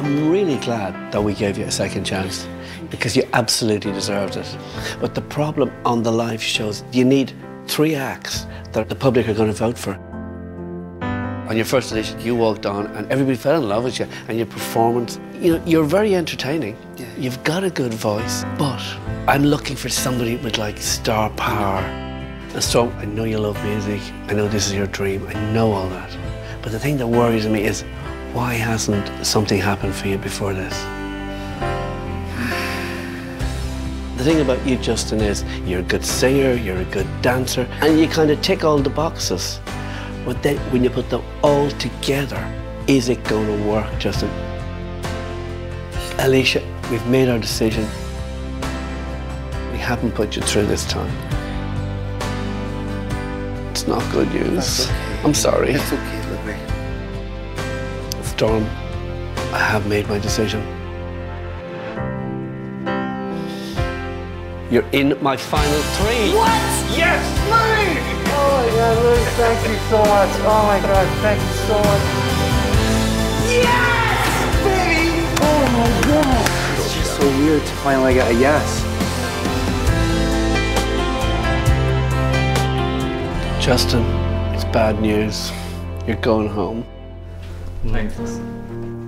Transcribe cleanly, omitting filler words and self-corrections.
I'm really glad that we gave you a second chance because you absolutely deserved it. But the problem on the live shows, you need 3 acts that the public are going to vote for. On your first audition, you walked on and everybody fell in love with you and your performance. You know, you're very entertaining. Yeah. You've got a good voice, but I'm looking for somebody with like star power. And so I know you love music. I know this is your dream. I know all that. But the thing that worries me is why hasn't something happened for you before this? The thing about you, Justin, is you're a good singer, you're a good dancer, and you kind of tick all the boxes. But then when you put them all together, is it going to work, Justin? Elesha, we've made our decision. We haven't put you through this time. It's not good news. That's okay. I'm sorry. It's okay, Libby. Storm, I have made my decision. You're in my final 3. What? Yes! Libby! Oh my God, Libby, thank you so much. Oh my God, thank you so much. Yes! Baby! Oh my God. It's just so weird to finally get a yes. Justin, it's bad news. You're going home. Thanks.